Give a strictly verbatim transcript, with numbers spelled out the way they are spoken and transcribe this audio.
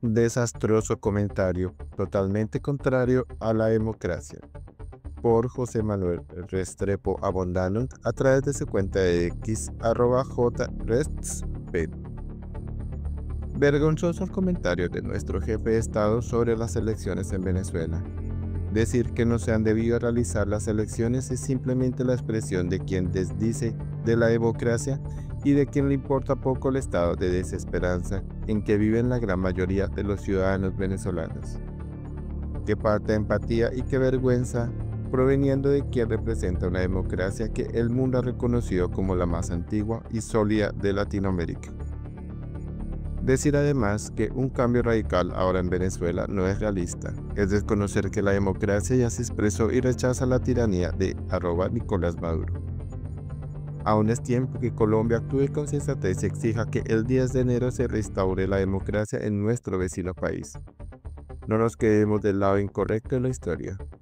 Desastroso comentario, totalmente contrario a la democracia, por José Manuel Restrepo Abondano a través de su cuenta de X, arroba jrestp. Vergonzoso el comentario de nuestro jefe de Estado sobre las elecciones en Venezuela. Decir que no se han debido realizar las elecciones es simplemente la expresión de quien desdice de la democracia y de quien le importa poco el estado de desesperanza en que viven la gran mayoría de los ciudadanos venezolanos. Qué falta de empatía y qué vergüenza proveniendo de quien representa una democracia que el mundo ha reconocido como la más antigua y sólida de Latinoamérica. Decir además que un cambio radical ahora en Venezuela no es realista, es desconocer que la democracia ya se expresó y rechaza la tiranía de arroba Nicolás Maduro. Aún es tiempo que Colombia actúe con sensatez y exija que el diez de enero se restaure la democracia en nuestro vecino país. No nos quedemos del lado incorrecto de la historia.